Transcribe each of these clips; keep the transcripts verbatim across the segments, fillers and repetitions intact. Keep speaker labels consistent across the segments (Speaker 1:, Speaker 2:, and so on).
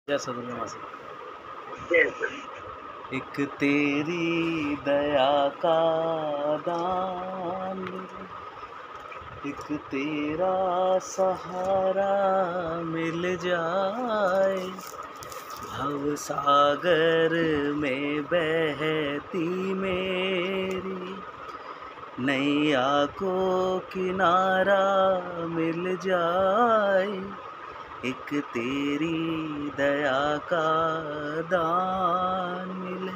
Speaker 1: जय सद्गुरु मासी।
Speaker 2: जय
Speaker 1: एक तेरी दया का दान, एक तेरा सहारा मिल जाए, भव सागर में बहती मेरी नैया को किनारा मिल जाए, एक तेरी दया का दान मिले।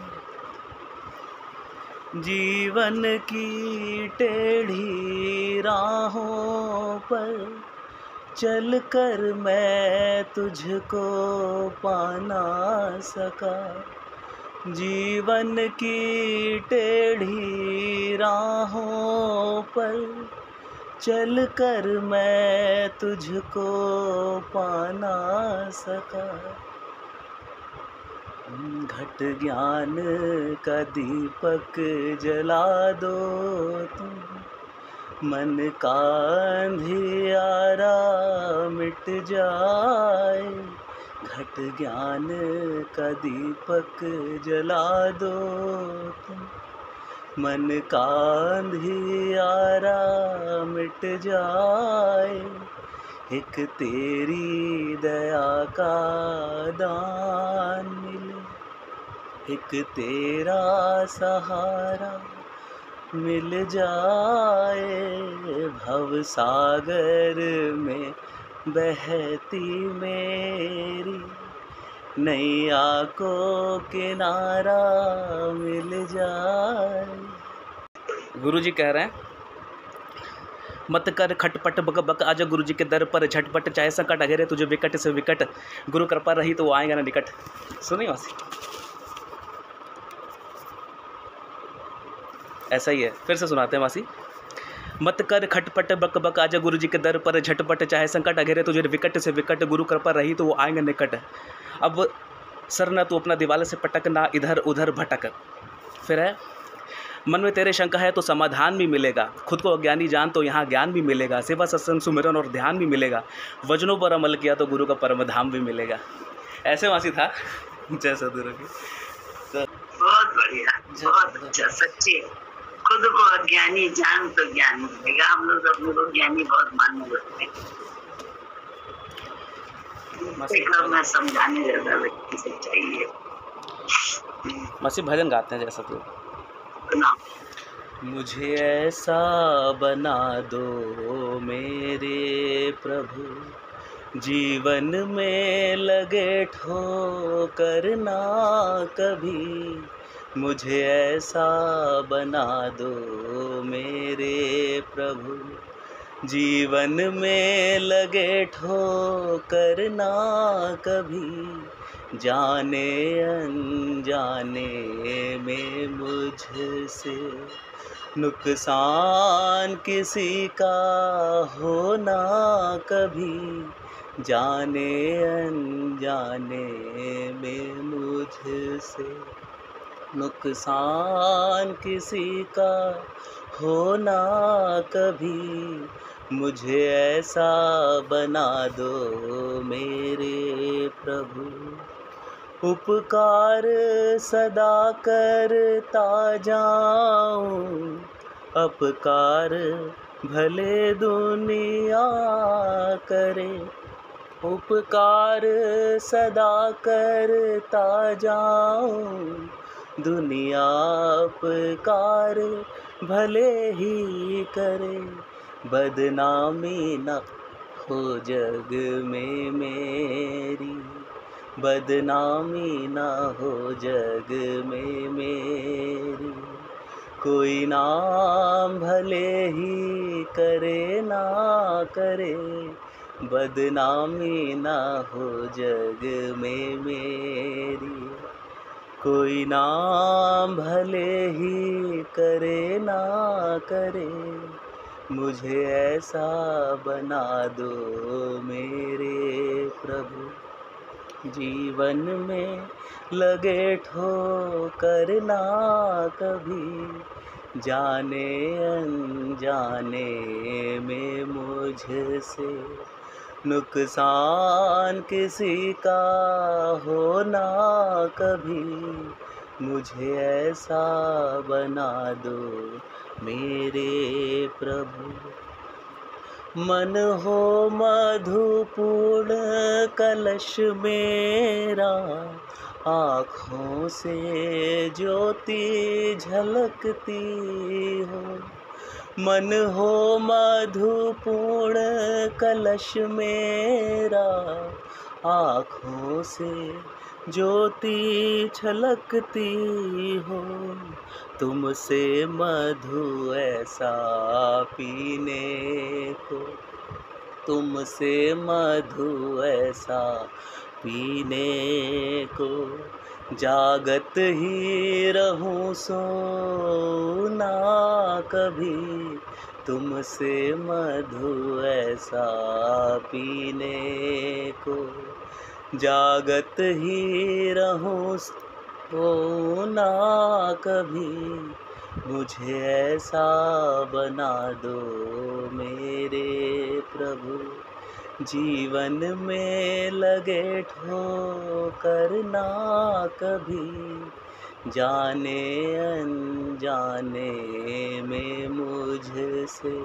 Speaker 1: जीवन की टेढ़ी राहों पर चल कर मैं तुझको पा ना सका, जीवन की टेढ़ी राहों पर चल कर मैं तुझको पा ना सका। घट ज्ञान का दीपक जला दो तुम, मन का अंधियारा मिट जाए, घट ज्ञान का दीपक जला दो तुम, मन का अंधियारा मिट जाए, एक तेरी दया का दान मिले, एक तेरा सहारा मिल जाए, भव सागर में बहती मेरी नैया को किनारा मिल जाए। गुरु जी कह रहे हैं, मत कर खटपट बक बक, आजा गुरु जी के दर पर झटपट, चाहे संकट अगेरे तुझे विकट से विकट, गुरु कृपा रही तो वो आएगा ना निकट। सुनिए मासी, ऐसा ही है, फिर से सुनाते हैं मासी। मत कर खटपट बक बक, आजा गुरु जी के दर पर झटपट, चाहे संकट अगेरे तुझे विकट से विकट, गुरु कृपा रही तो वो आएगा निकट। अब सर ना तू अपना दीवार से पटक, ना इधर उधर भटक। फिर है, मन में तेरे शंका है तो समाधान भी मिलेगा, खुद को अज्ञानी जान तो यहाँ ज्ञान भी मिलेगा, सेवा सत्संग सुमिरन और ध्यान भी मिलेगा, वचनों पर अमल किया तो गुरु का परम धाम भी मिलेगा। ऐसे मासी था। जय सद्गुरु की। तो
Speaker 2: बहुत बढ़िया, बहुत अच्छा, सच्ची। खुद को अज्ञानी जान तो ज्ञान मिलेगा। हम लोग अपने को ज्ञानी बहुत मानने लगते हैं, मैं समझाने ज्यादा व्यक्ति से चाहिए।
Speaker 1: मासी भजन गाते हैं जैसा तो, मुझे ऐसा बना दो मेरे प्रभु, जीवन में लगे ठोकर ना कभी, मुझे ऐसा बना दो मेरे प्रभु, जीवन में लगे ठोकर ना कभी, जाने अनजाने में मुझसे नुकसान किसी का हो ना कभी, जाने अनजाने में मुझसे नुकसान किसी का हो ना कभी, मुझे ऐसा बना दो मेरे प्रभु, उपकार सदा करता जाऊं, अपकार भले दुनिया करे, उपकार सदा करता जाऊं, दुनिया उपकार भले ही करे, बदनामी न हो जग में मेरी, बदनामी ना हो जग में मेरी, कोई नाम भले ही करे ना करे, बदनामी ना हो जग में मेरी, कोई नाम भले ही करे ना करे, मुझे ऐसा बना दो मेरे प्रभु, जीवन में लगे ठोकर ना कभी, जाने अनजाने में मुझसे नुकसान किसी का हो ना कभी, मुझे ऐसा बना दो मेरे प्रभु। मन हो मधुपूर्ण कलश मेरा, आँखों से ज्योति झलकती हो। मन हो मधुपूर्ण कलश मेरा, आँखों से ज्योति छलकती हो। तुमसे मधु ऐसा पीने को, तुमसे मधु ऐसा पीने को, जागत ही रहूं सोना कभी। तुमसे मधु ऐसा पीने को, जागत ही रहूं सोना कभी। मुझे ऐसा बना दो मेरे प्रभु। जीवन में लगे ठोकर ना कभी, जाने अनजाने में मुझसे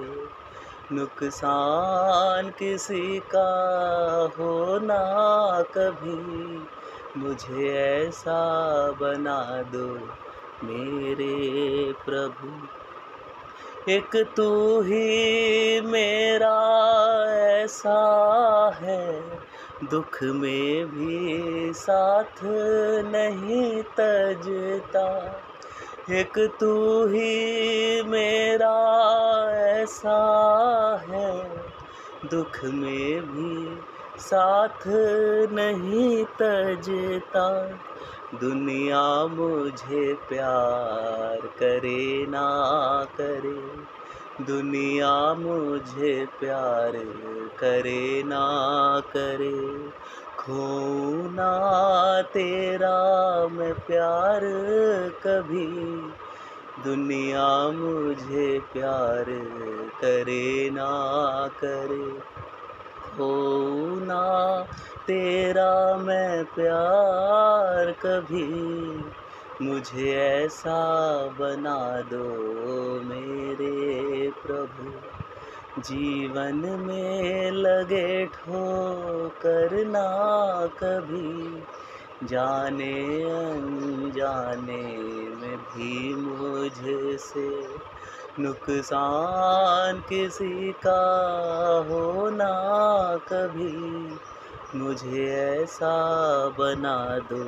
Speaker 1: नुकसान किसी का हो ना कभी। मुझे ऐसा बना दो मेरे प्रभु। एक तू ही मेरा ऐसा है, दुख में भी साथ नहीं तजता। एक तू ही मेरा ऐसा है, दुख में भी साथ नहीं तजता। दुनिया मुझे प्यार करे ना करे, दुनिया मुझे प्यार करे ना करे, खोऊं ना तेरा मैं प्यार कभी। दुनिया मुझे प्यार करे ना करे, खोऊं ना तेरा मैं प्यार कभी। मुझे ऐसा बना दो मेरे प्रभु। जीवन में लगे ठोकर ना कभी, जाने अनजाने में भी मुझसे नुकसान किसी का हो ना कभी। मुझे ऐसा बना दो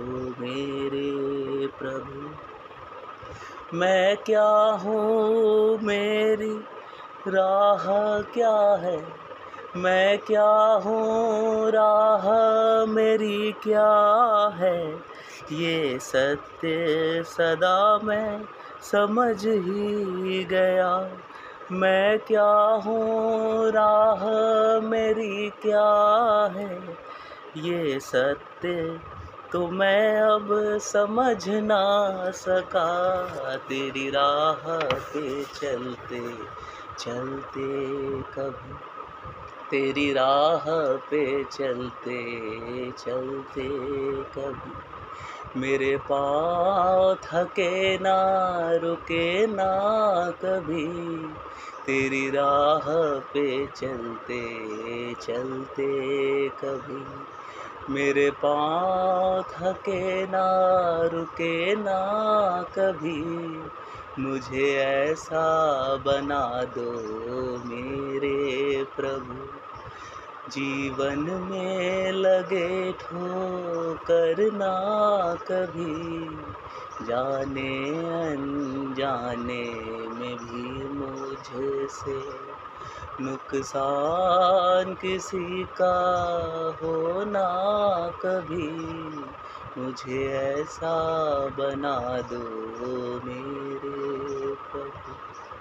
Speaker 1: मेरे प्रभु। मैं क्या हूँ, मेरी राह क्या है, मैं क्या हूँ, राह मेरी क्या है। ये सत्य सदा मैं समझ ही गया। मैं क्या हूँ, राह मेरी क्या है। ये सत्य तो मैं अब समझ ना सका। तेरी राह पे चलते चलते कभी, तेरी राह पे चलते चलते कभी, मेरे पाँव थके ना रुके ना कभी। तेरी राह पे चलते चलते कभी, मेरे पाँव थके ना रुके ना कभी। मुझे ऐसा बना दो मेरे प्रभु। जीवन में लगे ठोकर ना कभी, जाने अनजाने में भी मुझसे नुकसान किसी का हो ना कभी। मुझे ऐसा बना दो मेरे प्रभु।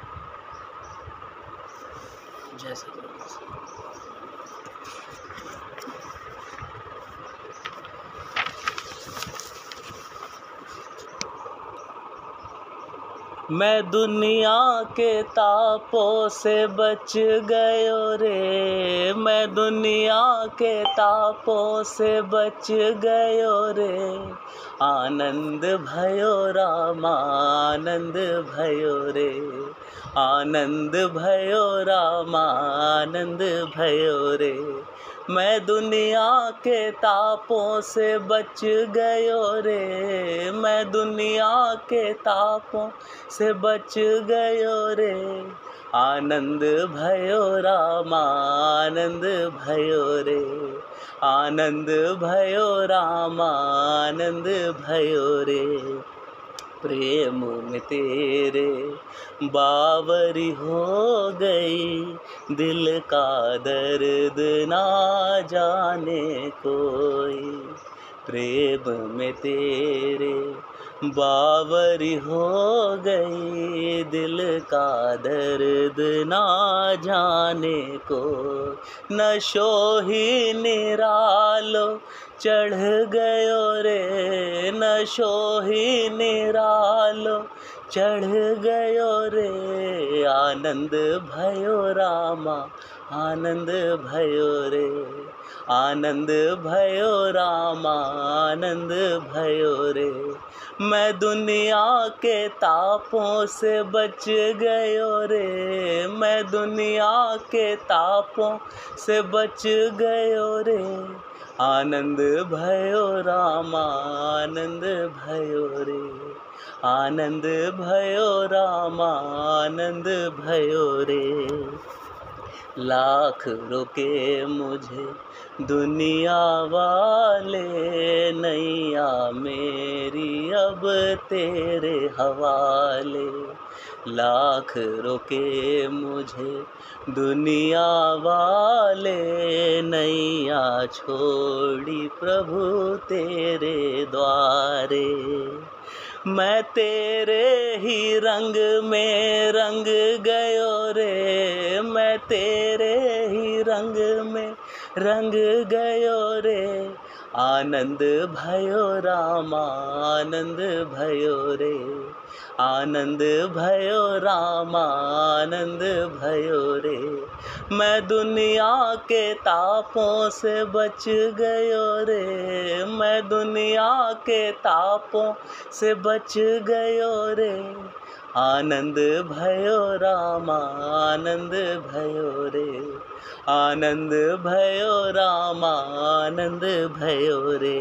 Speaker 1: जय श्री राम। मैं दुनिया के तापों से बच गयो रे, मैं दुनिया के तापों से बच गयो रे। आनंद भयो रामा आनंद भयो रे, आनंद भयो रामा आनंद भयो रे। मैं दुनिया के तापों से बच गयो रे, मैं दुनिया के तापों से बच गयो रे। आनंद भयो रामा आनंद भयो रे, आनंद भयो रामा आनंद भयो रे। प्रेम में तेरे बावरी हो गई, दिल का दर्द ना जाने कोई। प्रेम में तेरे बावरी हो गई, दिल का दर्द ना जाने को। नशो ही निरालो चढ़ गयो रे, नशो ही निरालो चढ़ गयो रे। आनंद भयो रामा आनंद भयो रे, आनंद भयो रामा आनंद भयो रे। मैं दुनिया के तापों से बच गयो रे, मैं दुनिया के तापों से बच गयो रे। आनंद भयो रामा आनंद भयो रे, आनंद भयो रामा आनंद भयो रे। लाख रोके मुझे दुनिया वाले, नैया मेरी अब तेरे हवाले। लाख रोके मुझे दुनिया वाले, नैया छोड़ी प्रभु तेरे द्वारे। मैं तेरे ही रंग में रंग गयो रे, मैं तेरे ही रंग में रंग गयो रे। आनंद भयो रामा आनंद भयो रे, आनंद भयो रामा आनंद भयो रे। मैं दुनिया के तापों से बच गयो रे, मैं दुनिया के तापों से बच गयो रे। आनंद भयो रामा आनंद भयो रे, आनंद भयो रामा आनंद भयो रे।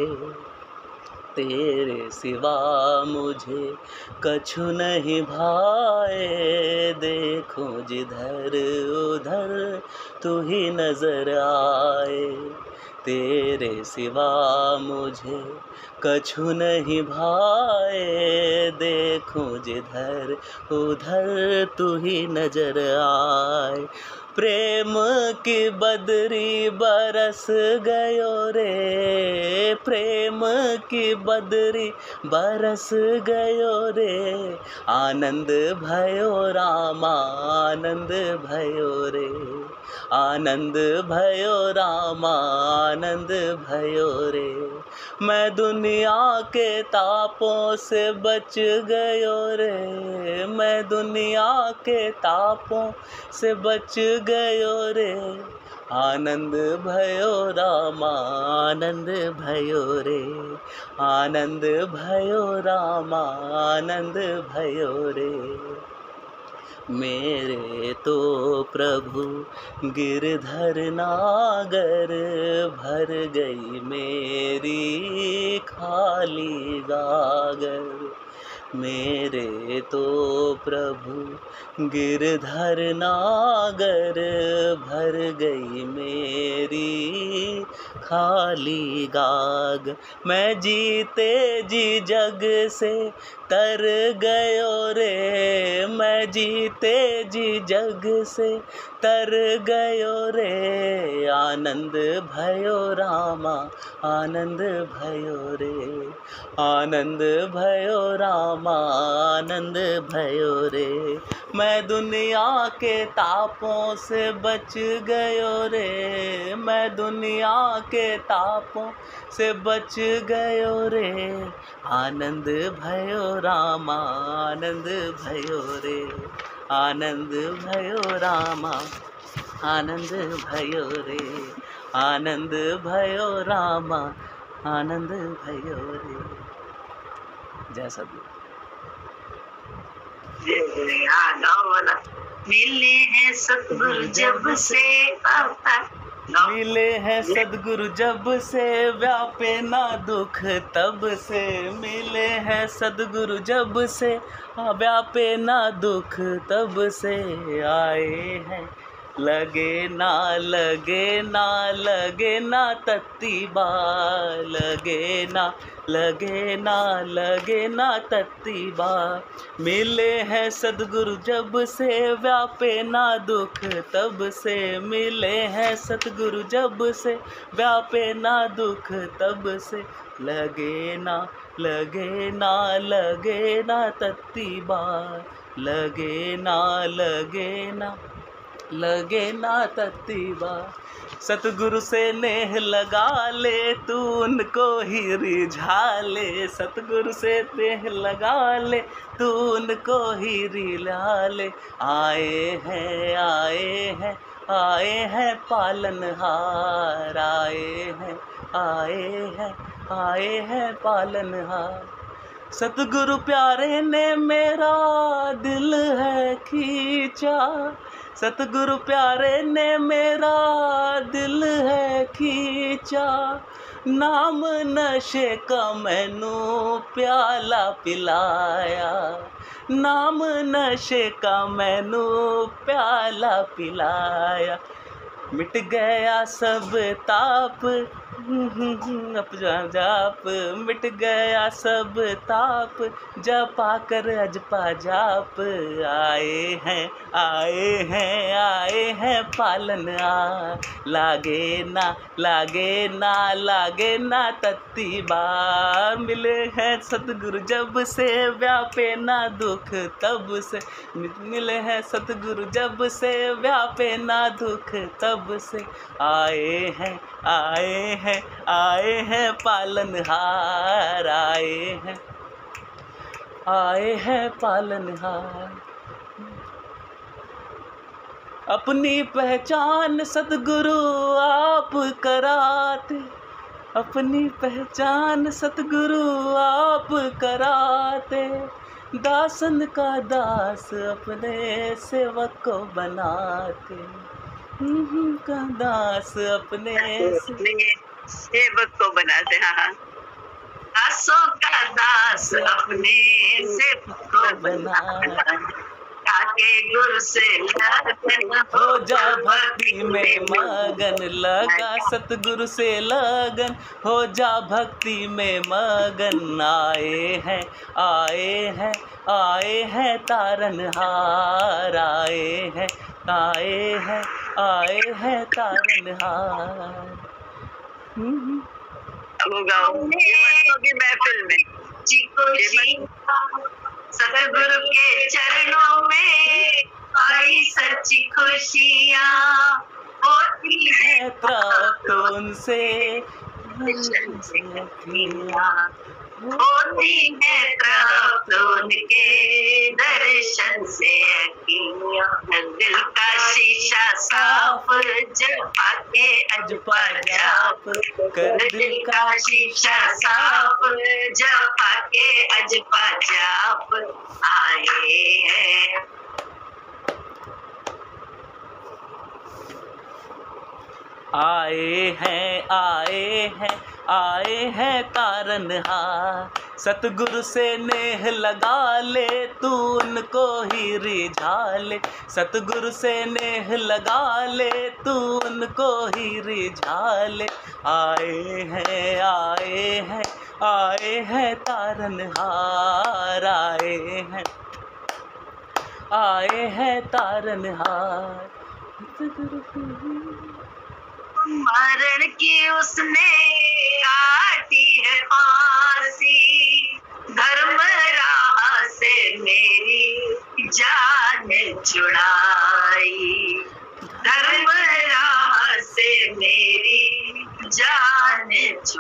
Speaker 1: तेरे सिवा मुझे कछु नहीं भाए, देखूं जिधर उधर तू ही नजर आए। तेरे सिवा मुझे कछु नहीं भाए, देखूं जिधर उधर तू ही नजर आए। प्रेम की बदरी बरस गयो रे, प्रेम की बदरी बरस गयो रे। आनंद भयो रामा आनंद भयो रे, आनंद भयो रामा आनंद भयो रे। मैं दुनिया के तापों से बच गयो रे, मैं दुनिया के तापों से बच गयो रे। आनंद भयो रामा आनंद भयो रे, आनंद भयो रामा आनंद भयो रे। मेरे तो प्रभु गिरधर नागर, भर गई मेरी खाली गागर। मेरे तो प्रभु गिरधर नागर, भर गई मेरी खाली गाग। मैं जीते जी जग से तर गयो रे, मैं जीते जी जग से तर गयो रे। आनंद भयो रामा आनंद भयो रे, आनंद भयो रामा रामा आनंद भयो रे। मैं दुनिया के तापों से बच गयो रे, मैं दुनिया के तापों से बच गयो रे। आनंद भयो रामा आनंद भयो रे, आनंद भयो रामा आनंद भयो रे, आनंद भयो रामा आनंद भयो रे। जय सद्गुरु।
Speaker 2: हाँ गाओ वाला। मिले हैं सतगुरु जब से आता,
Speaker 1: मिले हैं सद्गुरु जब से व्यापे ना दुख तब से, मिले हैं सद्गुरु जब से व्यापे ना दुख तब से। आए हैं लगे ना लगे ना लगे ना तत्ती बा, लगे ना लगे ना लगे ना तत्ती बा। मिले हैं सद्गुरु जब से व्यापे ना दुख तब से, मिले हैं सद्गुरु जब से व्यापे ना दुख तब से। लगे ना लगे ना लगे ना तत्ती बा, लगे ना लगे ना लगे ना तत्ती बा। सतगुरु से नेह लगा ले तू उनको ही रिझा ले, सतगुरु से नेह लगा ले तू उनको ही रिझा ले। आए हैं आए हैं आए हैं पालनहार, आए हैं आए हैं आए हैं पालनहार। सतगुरु प्यारे ने मेरा दिल है खींचा, सतगुरु प्यारे ने मेरा दिल है खींचा। नाम नशे का मैनू प्याला पिलाया, नाम नशे का मैनू प्याला पिलाया। मिट गया सब ताप अप जाप, मिट गया सब ताप जपा कर अजपा जाप। आए हैं आए हैं आए हैं पालन आ, लागे ना लागे ना लागे ना तत्ती बार। मिले हैं सतगुरु जब से व्यापे ना दुख तब से, मिले हैं सतगुरु जब से व्यापे ना दुख तब से। आए हैं आए हैं आए हैं पालनहार, आए हैं आए हैं पालनहार। अपनी पहचान सतगुरु आप कराते, अपनी पहचान सतगुरु आप कराते। दासन का दास अपने सेवक को बनाते, का दास अपने
Speaker 2: सेवक को बनाते। हाँ हाँ, दासों का दास अपने सेवक को बनाते। ताके गुरु से लगन
Speaker 1: हो जा भक्ति में मगन, लगा सतगुरु से लगन हो जा भक्ति में मगन। आए हैं आए हैं आए हैं तारनहार, आए हैं आए हैं आए हैं तारनहार।
Speaker 2: की महफिल में सतगुरु के चरणों में आई सच्ची खुशियाँ होती है
Speaker 1: प्राप्त उनसे,
Speaker 2: होती है प्राप्त उनके दर्शन से। दिल का शीशा साफ जपा के अजपा जाप कर, दिल का शीशा साफ जपा के अजपा जाप। आए हैं
Speaker 1: आए हैं आए हैं आए हैं तारनहार। सतगुरु से नेह लगा ले तू उनको ही रिझा ले, सतगुरु से नेह लगा ले तू उनको ही रिझा ले। आए हैं आए हैं आए हैं तारनहार, आए हैं आए हैं तारनहार।
Speaker 2: मरण की उसने काटी है फांसी, धर्म राह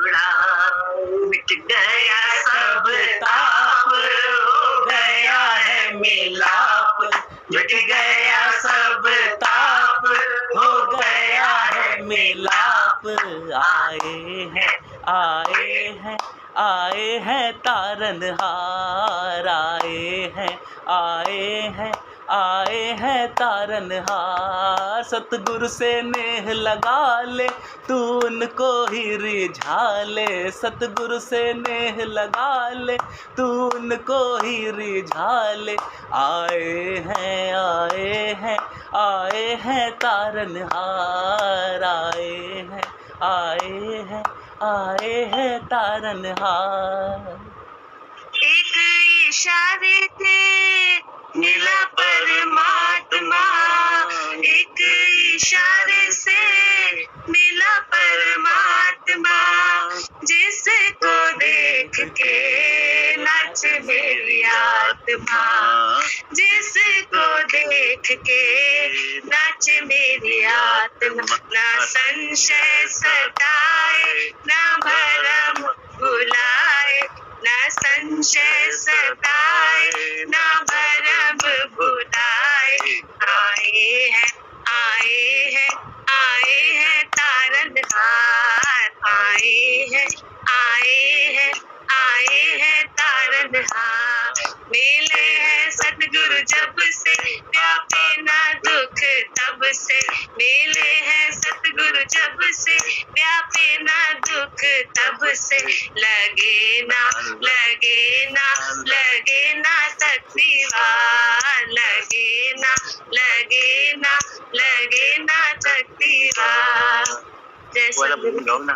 Speaker 2: उड़ा, मिट गया सब ताप, हो गया है मिलाप, मिट गया सब ताप, हो गया है मिलाप।
Speaker 1: आए हैं आए हैं आए हैं तारनहार, आए हैं आए हैं आए हैं तारनहार। सतगुरु से नेह लगा ले, तू उनको ही रिझा ले, सतगुरु से नेह लगा ले, तू उनको ही रिझा ले। आए हैं आए हैं आए हैं तारनहार, आए हैं आए हैं आए हैं तारनहार।
Speaker 2: एक इशारे थे मिला परमात्मा, एक इशारे से मिला परमात्मा, जिसको देख के नाच मेरी आत्मा, जिसको देख के नाच मेरी आत्मा। ना संशय सताए, ना भरम भुलाए, ना संशय सताए, ना भरम भुलाए। आए हैं आए हैं आए हैं तारनहार, आए हैं आए हैं आए हैं तारनहार। मिले हैं सतगुरु जब से, व्यापे ना दुख तब से, मिले हैं सतगुरु जब से, व्यापे ना दुख तब से। लगे ना लगे ना लगे ना तकदीवार, लगे ना लगे ना लगे ना तकदीवार। जैसा ना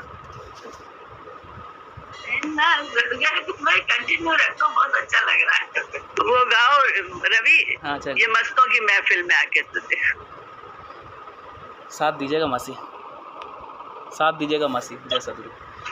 Speaker 2: मैं कंटिन्यू रखो, बहुत अच्छा लग रहा है। वो गाओ रवि।
Speaker 1: हाँ,
Speaker 2: ये मस्तों की महफिल में आके तुझे
Speaker 1: साथ दीजिएगा मासी, साथ दीजिएगा मासी। जैसा तुझे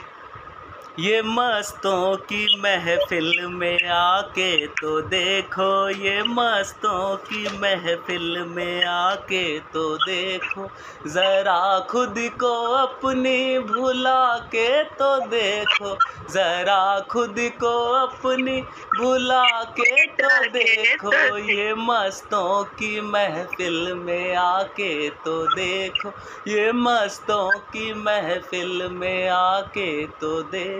Speaker 1: ये मस्तों की महफिल में आके तो देखो, ये मस्तों की महफिल में आके तो देखो, ज़रा खुद को अपनी भुला के तो देखो, ज़रा खुद को अपनी भुला के तो देखो। ये मस्तों की महफिल में आके तो देखो, ये मस्तों की महफिल में आके तो देखो।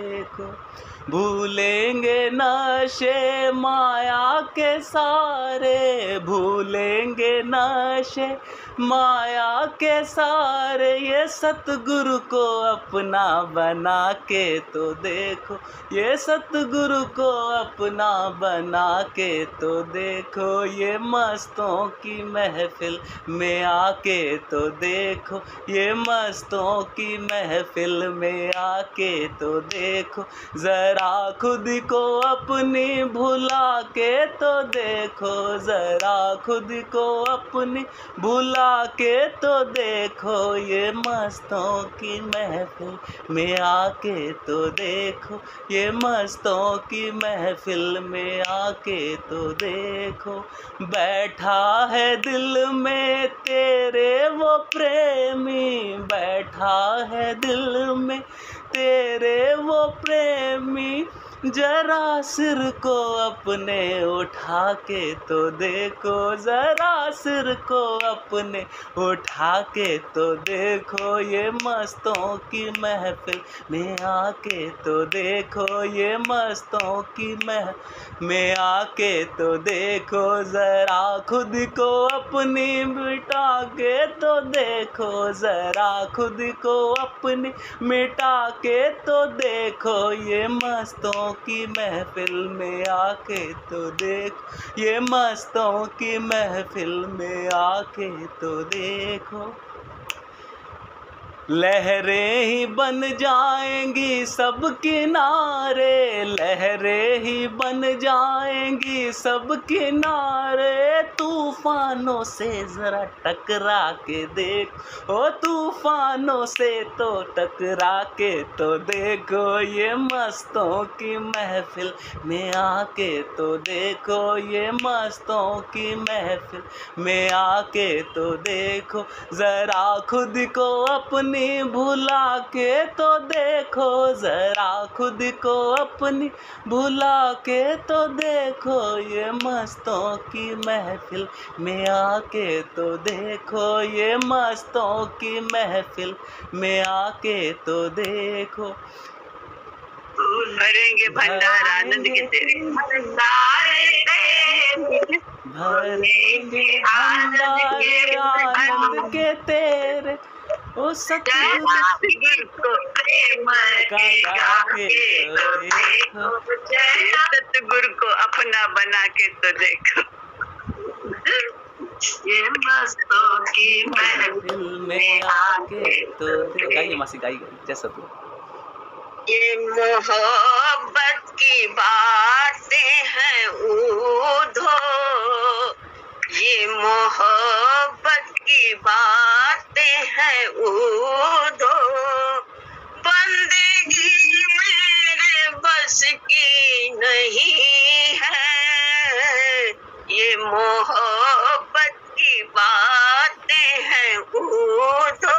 Speaker 1: भूलेंगे नशे माया के सारे, भूलेंगे नशे माया के सारे, ये सतगुरु को अपना बना के तो देखो, ये सतगुरु को अपना बना के तो देखो। ये मस्तों की महफिल में आके तो देखो, ये मस्तों की महफिल में आके तो देखो, ज़रा खुद को अपनी भुला के तो देखो, ज़रा खुद को अपनी भुला के तो देखो। ये मस्तों की महफिल में आके तो देखो, ये मस्तों की महफिल में आके तो देखो। बैठा है दिल में तेरे वो प्रेमी, बैठा है दिल में तेरे वो प्रेमी, जरा सिर को अपने उठा के तो देखो, जरा सिर को अपने उठा के तो देखो। ये मस्तों की महफिल में आके तो देखो, ये मस्तों की मह में आके तो देखो, जरा खुद को अपनी मिटा के तो देखो, जरा खुद को अपनी मिटा के तो देखो। ये मस्तों की महफिल में आके तो देखो, ये मस्तों की महफिल में आके तो देखो। लहरें ही बन जाएंगी सब किनारे, लहरें ही बन जाएंगी सब किनारे, तूफानों से ज़रा टकरा के देख, ओ तूफानों से तो टकरा के तो देखो। ये मस्तों की महफिल में आके तो देखो, ये मस्तों की महफिल में आके तो देखो, ज़रा खुद को अपनी अपनी भुला के तो देखो जरा खुद को अपनी भुला के तो देखो, ये मस्तों की महफिल में आके तो देखो, ये मस्तों की महफिल में आके तो देखो।
Speaker 2: भरेंगे भंडार आनंद के तेरे, भंडारे तेरे
Speaker 1: भरेंगे भंडार आनंद के तेरे, ओ सतगुरु
Speaker 2: को प्रेम गा के तो देखो, सतगुरु को अपना बना के तो देखो, ये मस्तों की महफिल में आके तो देखो।
Speaker 1: गाइए मासी, गाइए जैसा तू।
Speaker 2: ये मोहब्बत की बातें हैं ऊधो, ये मोहब्बत की बातें हैं ऊधो, बंदगी मेरे बस की नहीं है, ये मोहब्बत की बातें हैं ऊधो,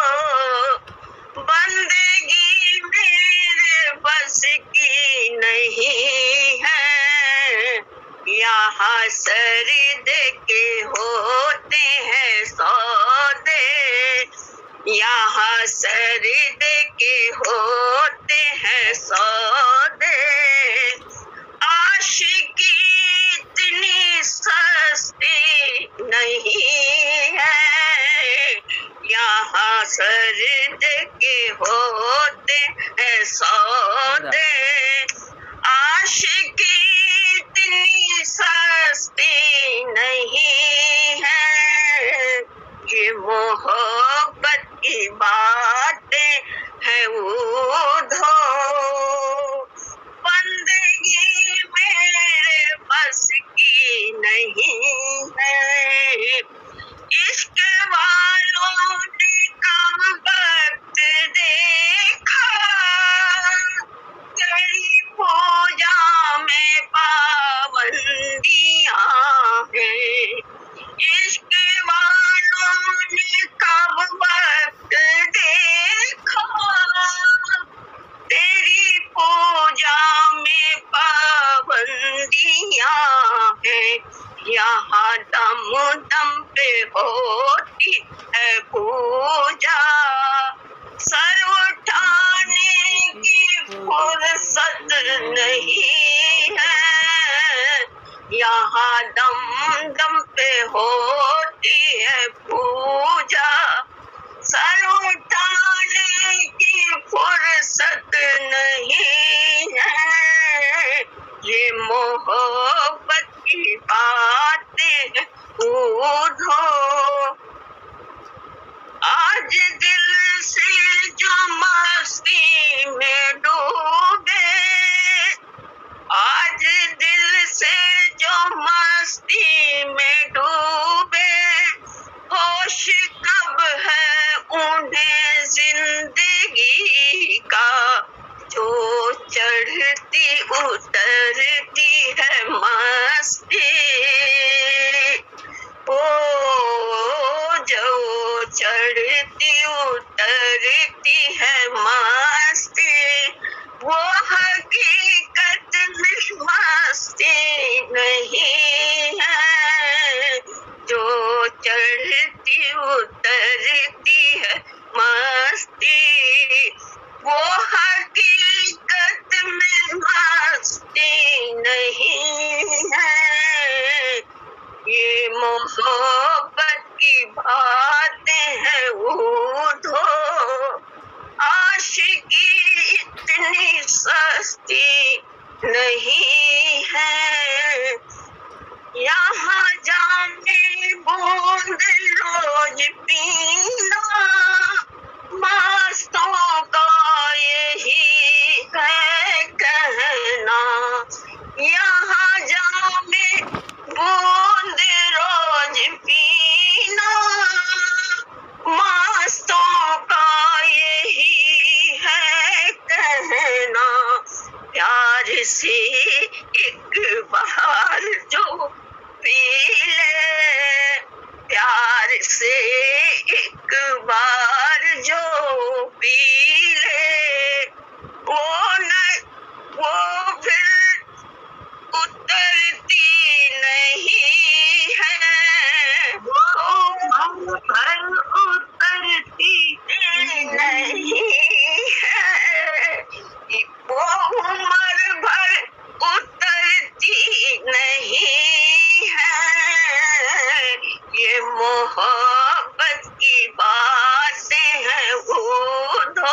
Speaker 2: बंदगी मेरे बस की नहीं है, यहाँ सरदे के होते हैं सौदे, यहाँ सरदे के होते हैं सौदे, आशिकी इतनी सस्ती नहीं है, यहाँ सरदे के होते हैं सौदे, आशिकी इतनी सस्ती नहीं है, ये मोहब्बत की बातें हैं ऊधो, बंदगी मेरे बस की नहीं है, इश्क वालों ने कम वक्त देखा, तेरी पूजा में पाबंदियां हैं, इश्क वालों ने कम वक्त देखा, तेरी पूजा में पाबंदियां हैं, यहाँ दम दम पे होती है पूजा, सर उठाने की फुर्सत नहीं है, यहाँ दम दम पे होती है पूजा, सर उठाने की फुर्सत नहीं है, ये मोहब्बत की बातें ऊधो, आज दिल से जो मस्ती में डूबे, आज दिल से जो मस्ती में डूबे, होश कब है उन्हें जिंदगी का, जो चढ़ती उतरती है मस्ती, ओ जो चढ़ती उतरती है मस्ती, वो हकीकत में मस्ती नहीं है, जो चढ़ती उतरती है मस्ती, वो हकीकत में मस्ती नहीं है, ये मोहब्बत की बातें हैं ऊधो, आशिकी इतनी सस्ती नहीं है, यहाँ जाने बूंद रोज पीना, मस्तों का यही है कहना, यहाँ जाने बूंद रोज पीना, मस्तों का यही है कहना, प्यार से एक बार जो पी ले, प्यार से एक बार जो पी ले, वो न वो फिर उतरती नहीं है, वो हम भर उतरती नहीं है, वो उम्र भर उतरती नहीं है। ये मोहब्बत की बातें हैं उधो,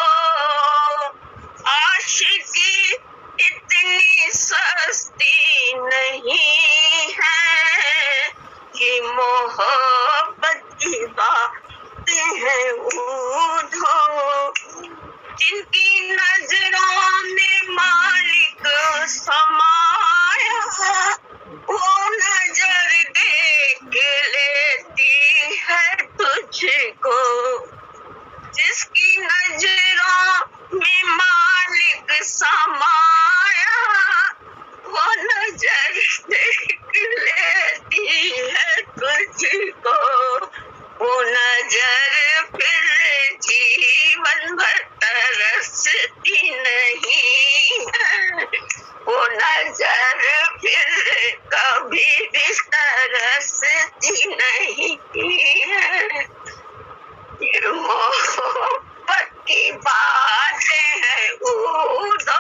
Speaker 2: आशिकी इतनी सस्ती नहीं है। ये मोहब्बत की बातें हैं उधो, जिनकी नजरों में मालिक समाया, वो नजर देख लेती है तुझको। जिसकी नजरों में मालिक समाया, वो नजर देख लेती है तुझको। वो नजर फिर जीवन भर तरसती नहीं है, वो नजर फिर कभी भी तरसती नहीं है। ये मोहब्बत की बातें हैं उधो,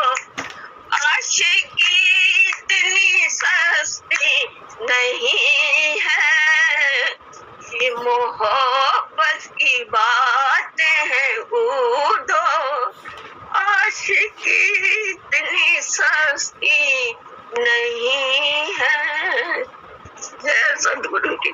Speaker 2: आशिकी इतनी सस्ती नहीं है। ये मोहब्बत की बातें हैं उधो, आशिकी इतनी सस्ती नहीं है। जय सद्गुरु की।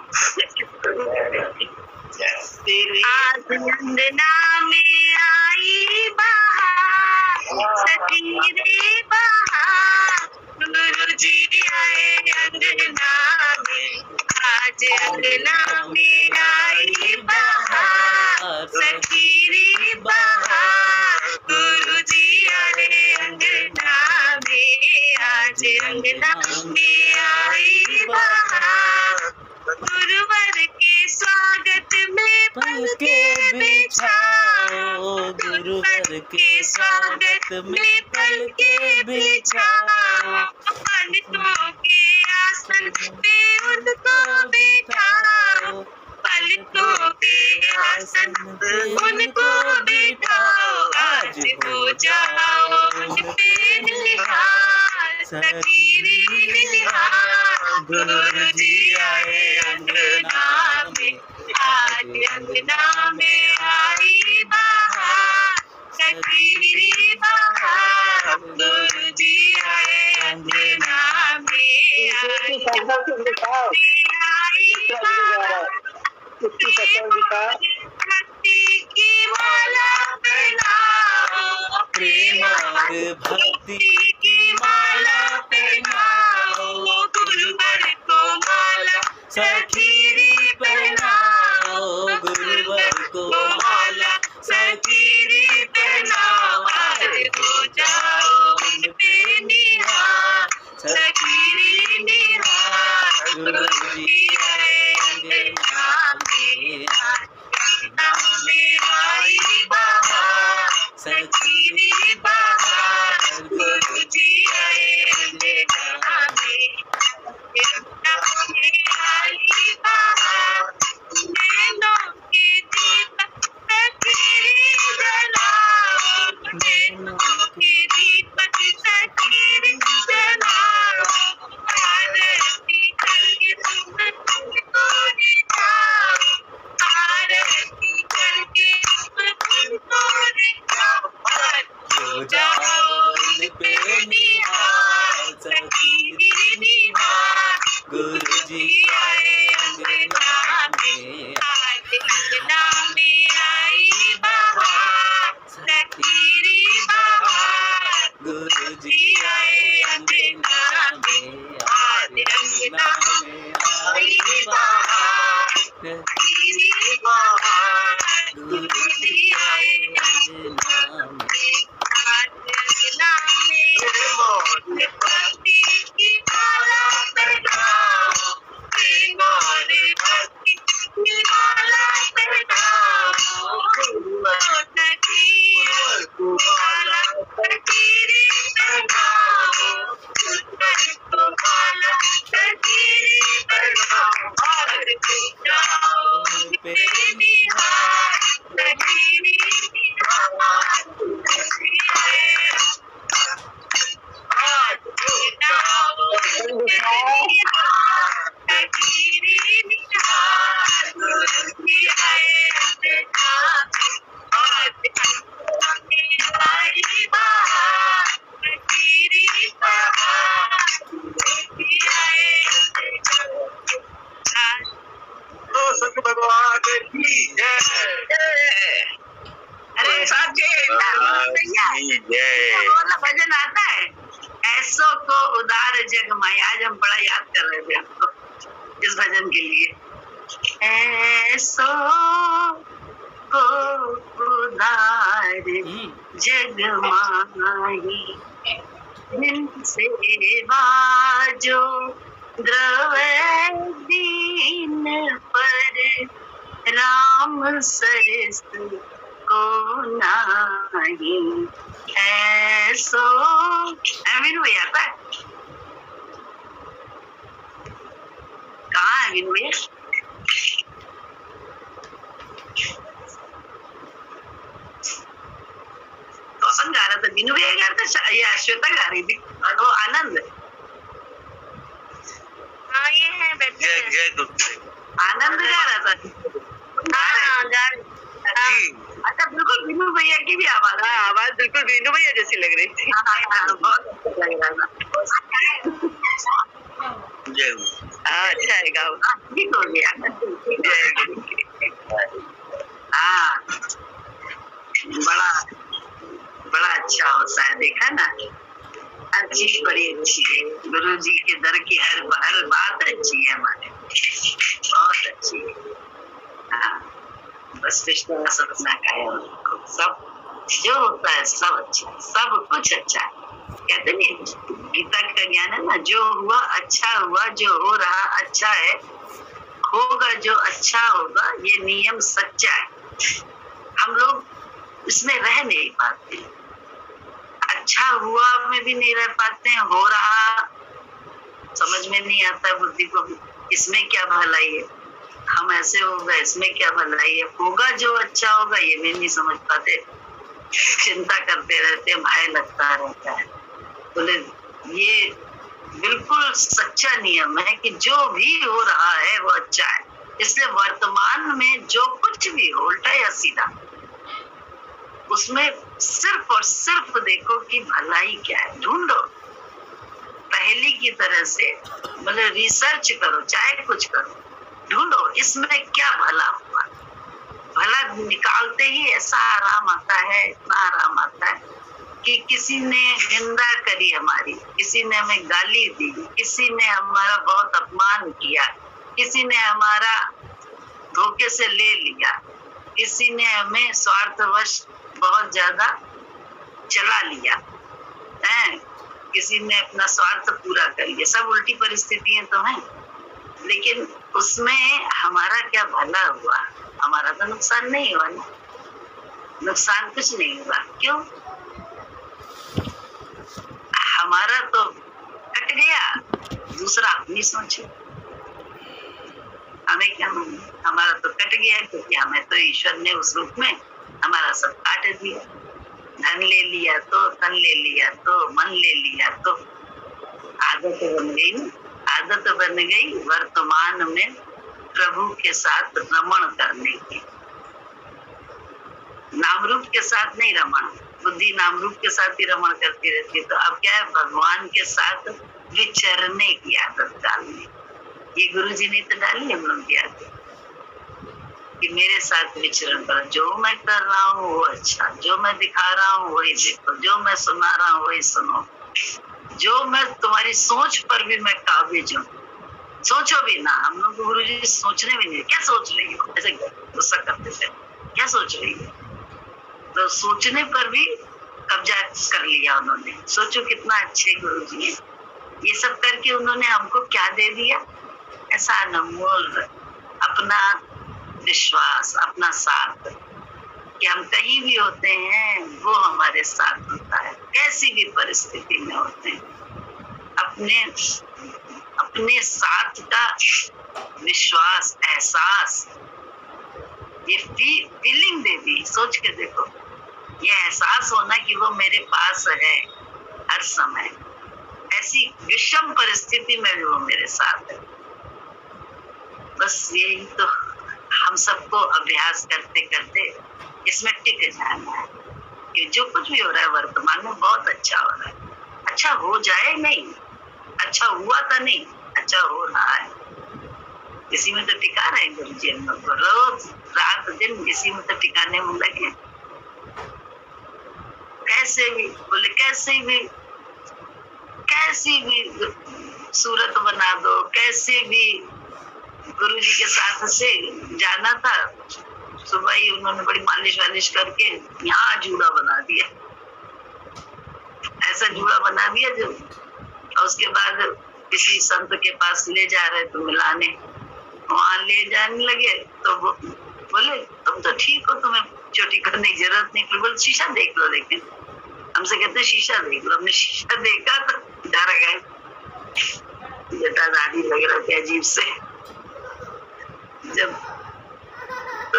Speaker 2: आज अंगना में आई बहार, सखी रे बहार, गुरु जी आए अंगना में। आज अंगना में आई बहार, सखी रे बहार, गुरु जी आए अंगना में। आज अंगना में आई बहार, गुरुवर के स्वागत में पलके बिछाओ, गुरुवर के स्वागत में पलके बिछाओ। पलकों के आसन पे उनको बिठाओ, पलकों के आसन पे उनको बिठाओ। आज हो जाओ उन पे निहार, सखी रे निहार, गुरु जी आए अंगना में। आज अंगना में आई बहार, सखी रे बहार, गुरु जी आए अंगना में। आई बहार, भक्ति की माला पहनाओ, प्रेम और भक्ति की माला पहनाओ। गुरुवर को माला सखी रे पहनाओ, गुरुवर को माला सखी रे पहनाओ। आज हो जाओ उन पे निहार, सखी रे निहार, गुरु जी आए अंगना में। अंगना में आई बहार, सखी रे बहार, गुरु जी आए अंगना में। अंगना में आई बहार, नैनों के दीपक सखी रे जलाओ, नैनों के दीपक सखी रे जलाओ। आरती करके तुम उनको दिखाओ, आरती करके तुम उनको दिखाओ। हो जाओ उन पे निहार, सखी रे निहार, गुरु जी आए अंगना में। आज अंगना में आई बहार, सखी रे बहार, गुरु जी आए अंगना में। आज अंगना में आई बहार, सखी रे बहार, गुरु जी आए अंगना में। आज अंगना में भक्ति की माला पहनाओ, प्रेम और भक्ति की माला पहनाओ। सखी भजन आता है, ऐसो को उदार जग माई। आज हम बड़ा याद कर रहे थे हमको इस भजन के लिए। ऐसो को उदार जग माही, दिन सेवा जो द्रवै दीन पर, राम सरस को नाही। ऐसो अमीन भैया आता है कहाँ? अमीन भैया कौन गा रहा था? बिनू भैया गा रहा था या श्वेता गा रही थी? और वो आनंद,
Speaker 3: हाँ ये है बैठे
Speaker 2: आनंद गा रहा था।
Speaker 3: हाँ गा
Speaker 2: जी। अच्छा, बिल्कुल बिनू भैया की भी आवाज,
Speaker 3: हाँ आवाज बिल्कुल बिनू भैया जैसी लग रही थी।
Speaker 2: हाँ, हाँ, बहुत अच्छा लग रहा था।
Speaker 3: हाँ अच्छा है गाओ,
Speaker 2: ठीक हो गया। हाँ, बड़ा बड़ा अच्छा होता है, देखा ना, हर चीज बड़ी अच्छी है। गुरु जी के दर की हर हर बात अच्छी है हमारे, बहुत अच्छी है। हाँ, बस विश्वास अपना कायम रखो, सब जो होता है सब अच्छा, सब कुछ अच्छा है। कहते नहीं गीता का ज्ञान है ना, जो हुआ अच्छा हुआ, जो हो रहा अच्छा है, होगा जो अच्छा होगा, ये नियम सच्चा है। हम लोग इसमें रह नहीं पाते, अच्छा हुआ में भी नहीं रह पाते हैं, हो रहा समझ में नहीं आता बुद्धि को, इसमें क्या भलाई है, हम ऐसे होगा इसमें क्या भलाई है, होगा जो अच्छा होगा ये भी नहीं समझ पाते, चिंता करते रहते, भय लगता रहता है। बोले ये बिल्कुल सच्चा नियम है कि जो भी हो रहा है वो अच्छा है। इसलिए वर्तमान में जो कुछ भी हो, उल्टा या सीधा, उसमें सिर्फ और सिर्फ देखो कि भलाई क्या है, ढूंढो। पहली की तरह से मतलब रिसर्च करो, चाहे कुछ करो, ढूंढो इसमें क्या भला हुआ। भला निकालते ही ऐसा आराम आता है, इतना आराम आता है कि किसी ने निंदा करी हमारी, किसी ने हमें गाली दी, किसी ने हमारा बहुत अपमान किया, किसी ने हमारा धोखे से ले लिया, किसी ने हमें स्वार्थवश बहुत ज्यादा चला लिया है, किसी ने अपना स्वार्थ पूरा कर लिया, सब उल्टी परिस्थितियां तो हैं, लेकिन उसमें हमारा क्या भला हुआ? हमारा तो नुकसान नहीं हुआ ना, नुकसान कुछ नहीं हुआ। क्यों? हमारा तो कट गया, दूसरा अपनी सोचे, हमें क्या मालूम, हमारा तो कट गया क्योंकि हमें तो ईश्वर ने उस रूप में हमारा सब काट दिया। धन ले लिया तो, तन ले लिया तो, मन ले लिया तो, आदत बन गई ना, आदत बन गई वर्तमान में प्रभु के साथ रमण करने की। नाम रूप के साथ नहीं रमण, बुद्धि नाम रूप के साथ ही रमण करती रहती है। तो अब क्या है, भगवान के साथ विचरने की आदत डालने, ये गुरु जी ने तो डाली हम लोग की आदत कि मेरे साथ विचरण करो, जो मैं कर रहा हूँ वो अच्छा, जो मैं दिखा रहा हूँ वही देखो, जो मैं सुना रहा हूँ वही सुनो, जो मैं तुम्हारी सोच पर भी मैं काबिज हूँ, सोचो भी ना। हम लोग गुरु जी सोचने भी नहीं, क्या सोच रही हो, ऐसे गुस्सा करते थे, क्या सोच रही है, तो सोचने पर भी कब्जा कर लिया उन्होंने। सोचो कितना अच्छे गुरु जी हैं, ये सब करके उन्होंने हमको क्या दे दिया, ऐसा अनमोल अपना विश्वास, अपना साथ, कि हम कहीं भी होते हैं वो हमारे साथ होता है, कैसी भी परिस्थिति में होते हैं, अपने अपने साथ का विश्वास, एहसास, ये फीलिंग दे दी। सोच के देखो, ये एहसास होना कि वो मेरे पास है हर समय, ऐसी विषम परिस्थिति में भी वो मेरे साथ है। बस यही तो हम सबको अभ्यास करते करते इसमें टिक जाना है कि जो कुछ भी हो रहा है वर्तमान में बहुत अच्छा हो रहा है, अच्छा हो जाए, नहीं अच्छा हुआ था, नहीं अच्छा हो रहा है, इसी में तो टिका रहे गुरु जी हम लोग को, रोज रात दिन इसी में तो टिकाने में लगे। कैसे भी, बोले कैसे भी, कैसी भी सूरत बना दो, कैसे भी। गुरु जी के साथ से जाना था, सुबह ही उन्होंने बड़ी मालिश वालिश करके यहाँ जूड़ा बना दिया, ऐसा जूड़ा बना दिया जो, और उसके बाद किसी संत के पास ले जा रहे तो मिलाने, वहां ले जाने लगे तो वो बोले तुम तो ठीक हो, तुम्हें चोटी करने की जरूरत नहीं। फिर बोले शीशा देख लो, देखें हमसे कहते शीशा देख लो। हमने शीशा देखा तो डर गए, बेटा दादी लग रहा था अजीब से। जब तो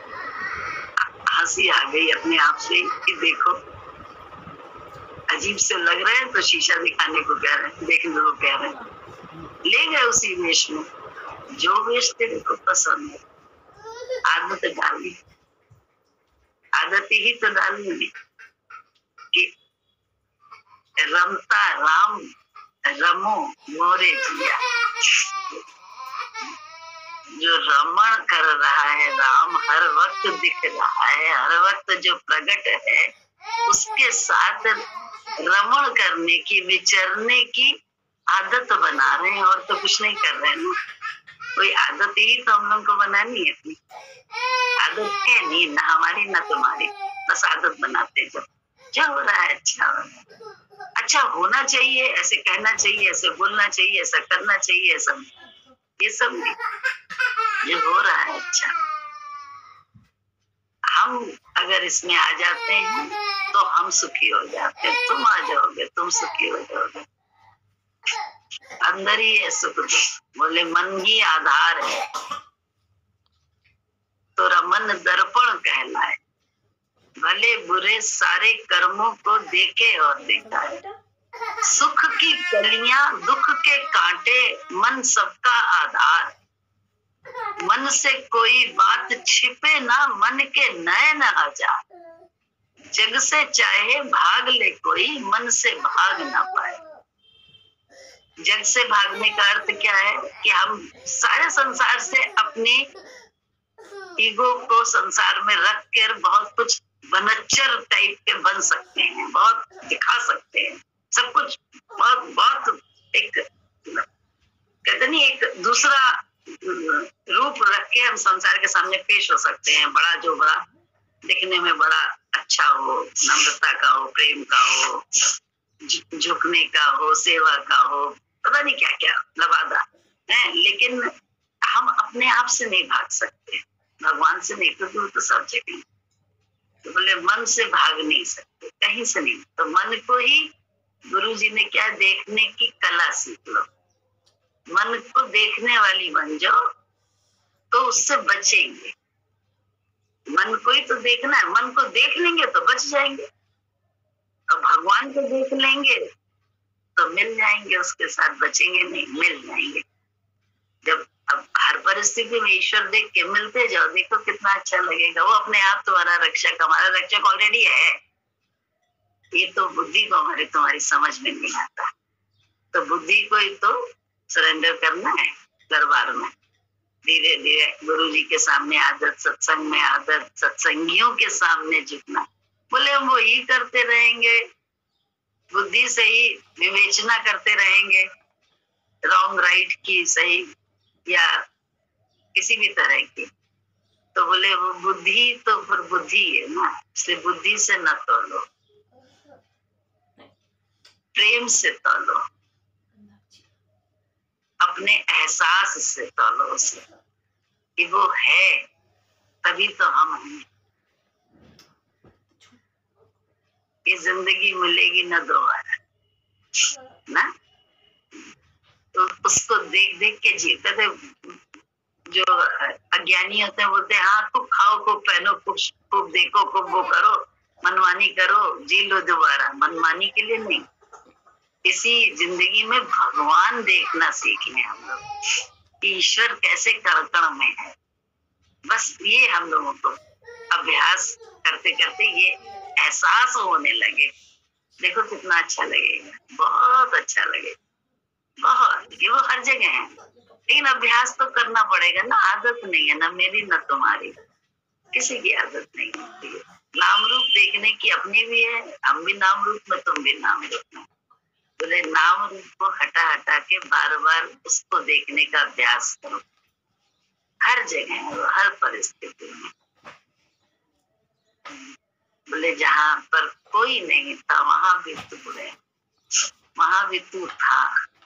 Speaker 2: हंसी आ गई अपने आप से कि देखो अजीब से लग रहे हैं तो शीशा दिखाने को कह रहे हैं, देखने को कह रहे हैं। ले गए उसी वेश में, जो वेश तेरे को पसंद है। आदत डाली, आदत ही तो डाली कि रमता राम रमो मोरे जिया। जो रमण कर रहा है राम, हर वक्त दिख रहा है, हर वक्त जो प्रकट है, उसके साथ रमण करने की, विचरने की आदत बना रहे हैं, और तो कुछ नहीं कर रहे हैं ना। कोई आदत ही तो हम लोग को बनानी है अपनी। आदत है नहीं ना हमारी ना तुम्हारी, बस आदत बनाते जो क्या हो रहा है अच्छा हो रहा है, अच्छा होना चाहिए, ऐसे कहना चाहिए, ऐसे बोलना चाहिए, ऐसा करना चाहिए, ऐसा ये सब नहीं, ये हो रहा है अच्छा। हम अगर इसमें आ जाते हैं तो हम सुखी हो जाते हैं। तुम आ जाओगे, तुम सुखी हो जाओगे। अंदर ही है सुख। बोले मन ही आधार है, तोरा मन दर्पण कहलाए, भले बुरे सारे कर्मों को देखे और दिखाए। सुख की कलियां दुख के कांटे, मन सबका आधार। मन से कोई बात छिपे ना, मन के नयन हजार। जग से चाहे भाग ले कोई, मन से भाग ना पाए। जग से भागने का अर्थ क्या है कि हम सारे संसार से अपनी ईगो को संसार में रख कर बहुत कुछ बनच्चर टाइप के बन सकते हैं, बहुत दिखा सकते हैं, सब कुछ बहुत बहुत एक कहते नहीं, एक दूसरा रूप रख के हम संसार के सामने पेश हो सकते हैं। बड़ा जो बड़ा दिखने में बड़ा अच्छा हो, नम्रता का हो, प्रेम का हो, झुकने का हो, सेवा का हो, पता नहीं क्या क्या लबादा है। लेकिन हम अपने आप से नहीं भाग सकते, भगवान से नहीं, क्योंकि तो सब जगह। तो बोले मन से भाग नहीं सकते, कहीं से नहीं। तो मन को ही गुरु जी ने क्या, देखने की कला सीख लो। मन को देखने वाली बन जाओ तो उससे बचेंगे। मन को ही तो देखना है, मन को देख लेंगे तो बच जाएंगे, और भगवान को देख लेंगे तो मिल जाएंगे, उसके साथ बचेंगे नहीं, मिल जाएंगे। जब अब हर परिस्थिति में ईश्वर देख के मिलते जाओ, देखो कितना अच्छा लगेगा। वो अपने आप तुम्हारा रक्षक, हमारा रक्षक ऑलरेडी है। ये तो बुद्धि को हमारी तुम्हारी समझ में नहीं आता। तो बुद्धि को ही तो सरेंडर करना है दरबार में, धीरे धीरे गुरु जी के सामने आदत, सत्संग में आदत, सत्संगियों के सामने झुकना। बोले हम वो ही करते रहेंगे, बुद्धि से ही विवेचना करते रहेंगे, रॉन्ग राइट की, सही या किसी भी तरह की। तो बोले वो बुद्धि तो फिर बुद्धि है ना, इसलिए बुद्धि से न तोलो, प्रेम से तोलो, अपने एहसास से तोलो उसे कि वो है, तभी तो हम हैं। ये जिंदगी मिलेगी न दोबारा ना, तो उसको देख देख के जीते थे। जो अज्ञानी होते हैं बोलते हैं हाँ खूब खाओ, खूब पहनो, खूब खूब देखो, खूब वो करो, मनमानी करो, जी लो दोबारा। मनमानी के लिए नहीं, इसी जिंदगी में भगवान देखना सीखें हम लोग, ईश्वर कैसे कण कण में है। बस ये हम लोगों को अभ्यास करते करते ये एहसास होने लगे। देखो कितना अच्छा लगेगा, बहुत अच्छा लगेगा, बहुत। ये वो हर जगह है, लेकिन अभ्यास तो करना पड़ेगा ना। आदत नहीं है ना मेरी ना तुम्हारी, किसी की आदत नहीं होती है। नाम रूप देखने की अपनी भी है, हम भी नाम रूप में, तुम भी नाम रूप में। बोले नाम रूप को हटा हटा के बार बार उसको देखने का अभ्यास करो, हर जगह, हर परिस्थिति में। बोले जहाँ पर कोई नहीं था वहां भी तू है, वहां भी तू था।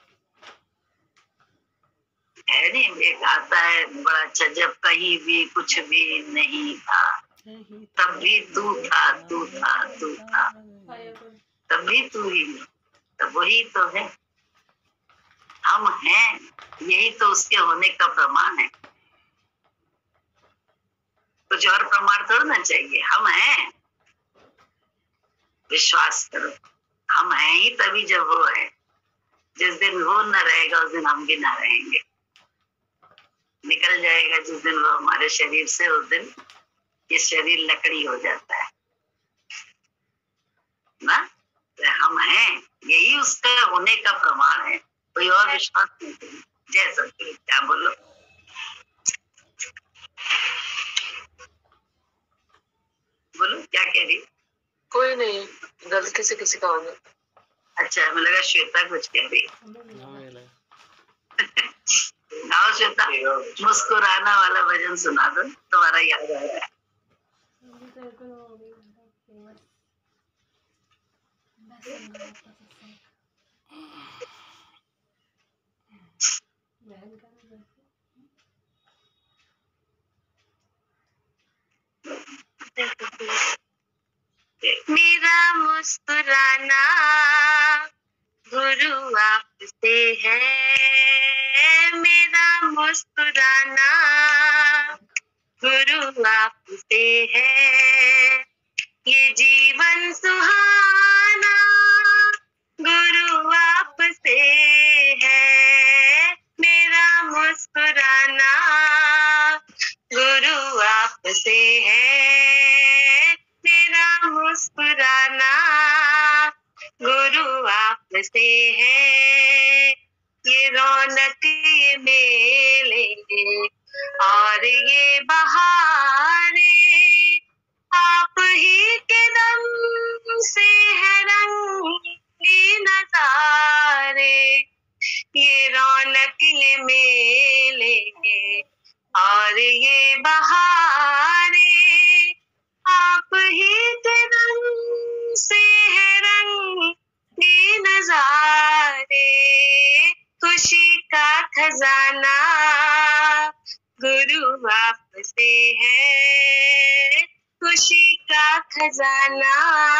Speaker 2: है नहीं, एक आता है बड़ा अच्छा, जब कहीं भी कुछ भी नहीं था तब भी तू था, तू था, तू था, तब भी तू ही, तब वही तो है। हम हैं, यही तो उसके होने का प्रमाण है। कुछ और प्रमाण थोड़ा ना चाहिए, हम हैं। विश्वास करो, हम हैं ही तभी जब वो है। जिस दिन वो न रहेगा उस दिन हम भी ना रहेंगे। निकल जाएगा जिस दिन वो हमारे शरीर से, उस दिन ये शरीर लकड़ी हो जाता है ना। तो हम हैं, यही उसका होने का प्रमाण है, कोई और विश्वास नहीं करें। जय सतगुरु। क्या बोलो? बोलो क्या कह रही?
Speaker 3: कोई नहीं, गलती से किसी का हो गया।
Speaker 2: अच्छा, मुझे लगा श्वेता कुछ कह रही। गाओ श्वेता, मुस्कुराना वाला भजन सुना दो, तुम्हारा याद आ रहा है।
Speaker 3: मेरा मुस्कुराना गुरु आपसे है, मेरा मुस्कुराना गुरु आपसे है। ये जीवन सुहाना गुरु आपसे है, मेरा मुस्कुराना गुरु आपसे है, मेरा मुस्कुराना गुरु आपसे है। ये रौनक ये मेले और ये बहारे आप ही के दम से है रंगी नजारे। ये रौनक ये मेले और ये बहारे आप ही के रंग से है रंगी नजारे। खुशी का खजाना गुरु आपसे है, खुशी का खजाना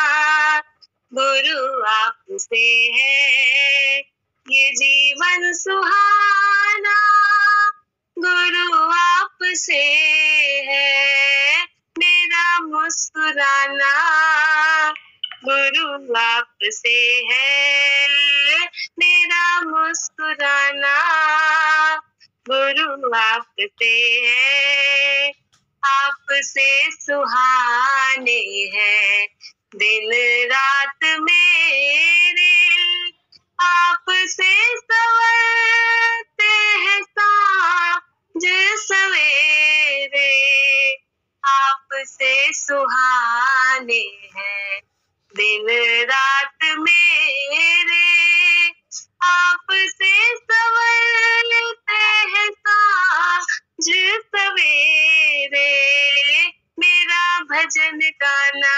Speaker 3: गुरु आपसे है। ये जीवन सुहाना गुरु आपसे है, मेरा मुस्कुराना गुरु आपसे है, मेरा मुस्कुराना गुरु आपसे है। आपसे सुहाने हैं दिन रात मेरे, आपसे संवरते हैं सांझ सवेरे। आपसे सुहाने हैं दिन रात मेरे, आपसे संवरते हैं सांझ सवेरे। मेरा भजन गाना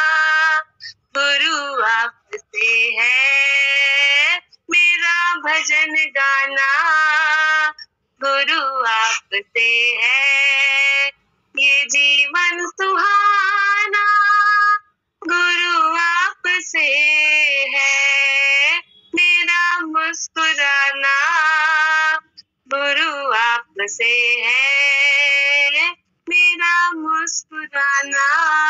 Speaker 3: गुरु आपसे है, मेरा भजन गाना गुरु आपसे है। ये जीवन सुहाना गुरु आपसे है, मेरा मुस्कुराना गुरु आपसे है, मेरा मुस्कुराना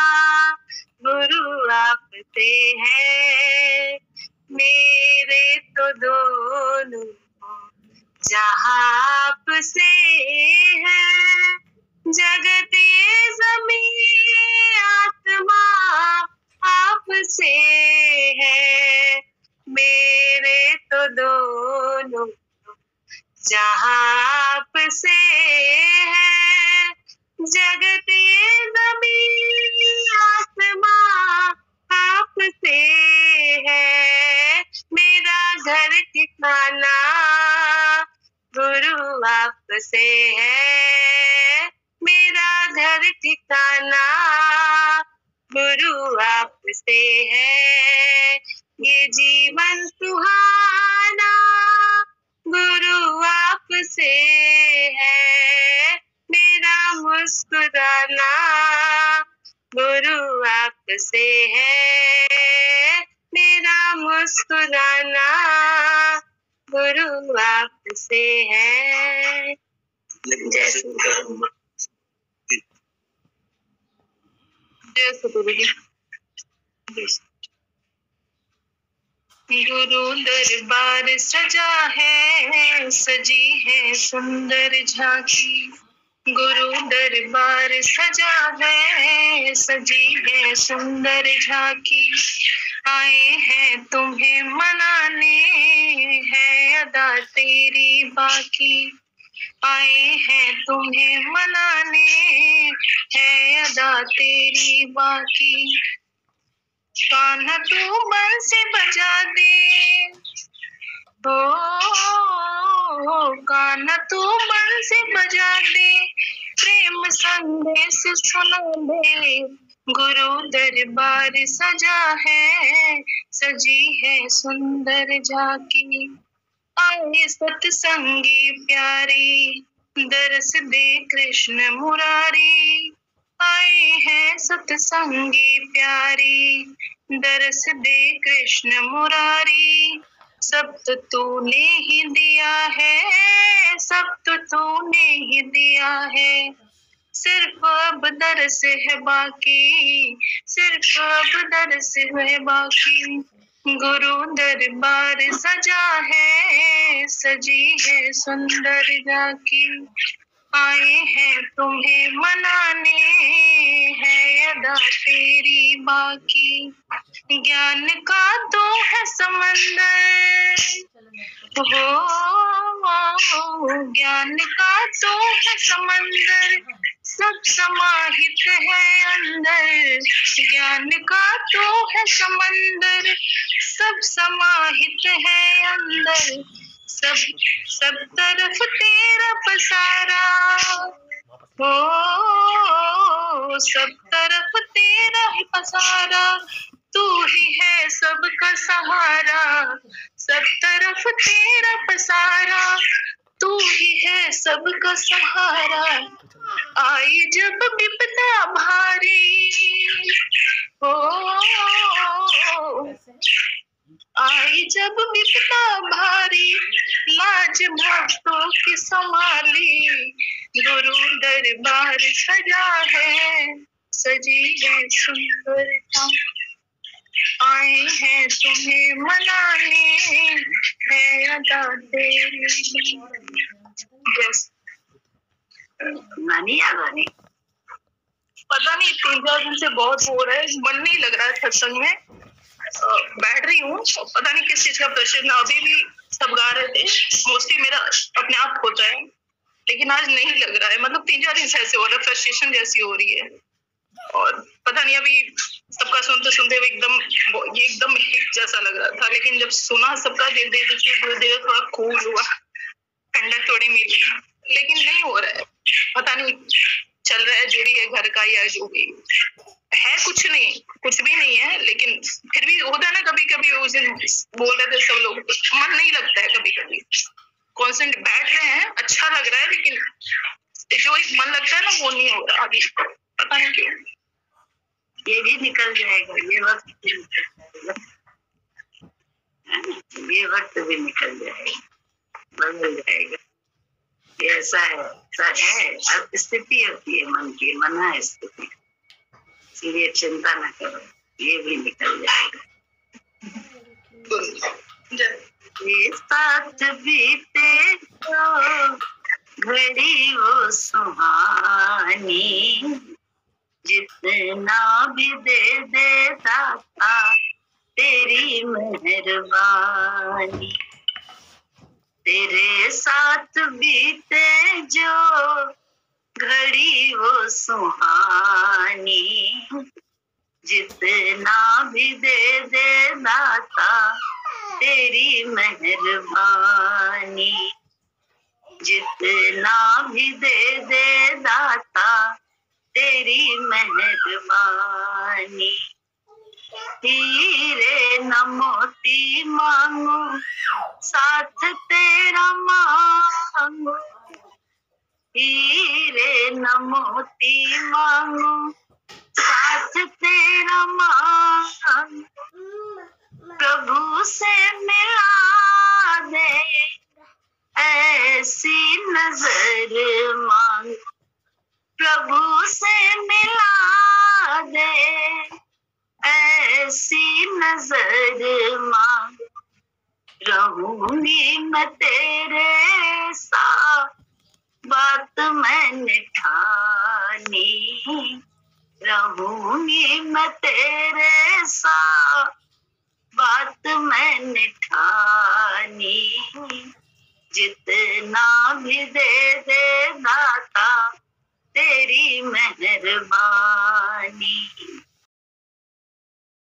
Speaker 3: गुरु आपसे है। मेरे तो दोनों जहाँ आपसे है, जगत ये ज़मीन आत्मा आपसे है। मेरे तो दोनों जहाँ आपसे है, जगत ये ज़मीन आत्मा ठिकाना गुरु आपसे है, मेरा घर ठिकाना गुरु आपसे है, ये जीवन सुहाना गुरु आपसे है, मेरा मुस्कुराना गुरु आपसे है, मेरा मुस्कुराना गुरु आपसे है। जय श्री गुरु। जय श्री गुरु जी। गुरु दरबार सजा है, सजी है सुंदर झांकी, गुरु दरबार सजा है, सजी है सुंदर झांकी, आए हैं तुम्हें मनाने, है अदा तेरी बाकी, आए हैं तुम्हें मनाने, है अदा तेरी बाकी, कान्हा तू बंसी बजा दे, ओ कान्हा तू बंसी बजा दे, प्रेम संदेश सुना दे, गुरु दरबार सजा है, सजी है सुंदर झांकी, आए सत्संगी प्यारी, दरस दे कृष्ण मुरारी, आए हैं सत्संगी प्यारी, दरस दे कृष्ण मुरारी, सब तो तूने ही दिया है, सब तो तूने ही दिया है, सिर्फ अब दरस है बाकी, सिर्फ अब दरस है बाकी, गुरु दरबार सजा है, सजी है सुंदर झांकी, आए हैं तुम्हें मनाने, है अदा तेरी बाकी, ज्ञान का तो है समंदर, हो ज्ञान का तो है समंदर, सब समाहित है अंदर, ज्ञान का तो है समंदर, सब समाहित है अंदर, सब सब तरफ तेरा पसारा, हो सब तरफ तेरा ही पसारा, तू ही है सबका सहारा, सब तरफ तेरा पसारा, तू ही है सबका सहारा, आई जब विपदा भारी, हो आई जब विपदा भारी, लाज भक्तों की संभाली, गुरु दरबार सजा है, सजी है सुंदरता, आए हैं तुम्हें मनाने, है अदा तेरी।
Speaker 2: नानी याद आ रही?
Speaker 3: पता नहीं तीन चार दिन से बहुत हो रहा है, मन नहीं लग रहा है सत्संग में, बैठ रही हूँ, पता नहीं किस चीज का प्रेशर ना, अभी भी सब गा रहे थे, मोस्टली मेरा अपने आप होता है, लेकिन आज नहीं लग रहा है, मतलब तीन चार दिन से ऐसे हो रहा है, फ्रस्ट्रेशन जैसी हो रही है, और पता नहीं अभी सबका सुनते सुनते एकदम ये एकदम हिट जैसा लग रहा था, लेकिन जब सुना सबका धीरे धीरे धीरे धीरे थोड़ा कूल हुआ, ठंडक थोड़ी मिली, लेकिन नहीं हो रहा है, पता नहीं चल रहा है जो भी है घर का या जो भी है, कुछ नहीं कुछ भी नहीं है, लेकिन फिर भी होता है ना कभी कभी, उस दिन बोल रहे थे सब लोग, मन नहीं लगता है कभी कभी, कॉन्सेंट्रेट बैठ रहे हैं अच्छा लग रहा है, लेकिन जो एक मन लगता है ना वो नहीं हो रहा अभी, पता नहीं क्यों।
Speaker 2: ये भी निकल जाएगा, ये वक्त भी निकल जाएगा, ये वक्त भी निकल जाएगा, बदल जाएगा, ऐसा है, ऐसा है, अब स्थिति होती है मन की, मना है स्थिति, इसलिए चिंता न करो, ये भी निकल जाएगा। ये साथ बीते तो घड़ी वो सुहानी, जितना भी दे दे दाता तेरी मेहरबानी, तेरे साथ बीते जो घड़ी वो सुहानी, जितना भी दे दे दाता तेरी मेहरबानी, जितना भी दे दे दाता तेरी मेहरबानी। हीरे न मोती मांगू, साथ तेरा मांगू, हीरे न मोती मांगू, साथ तेरा मांगू। प्रभु से मिला दे ऐसी नजर मांगू, प्रभु से मिला दे ऐसी नजर मांगू। रहूंगी मैं तेरे साथ, बात मैंने ठानी, रहूंगी मैं तेरे साथ, बात मैंने ठानी। जितना भी दे दे दाता तेरी मेहरबानी।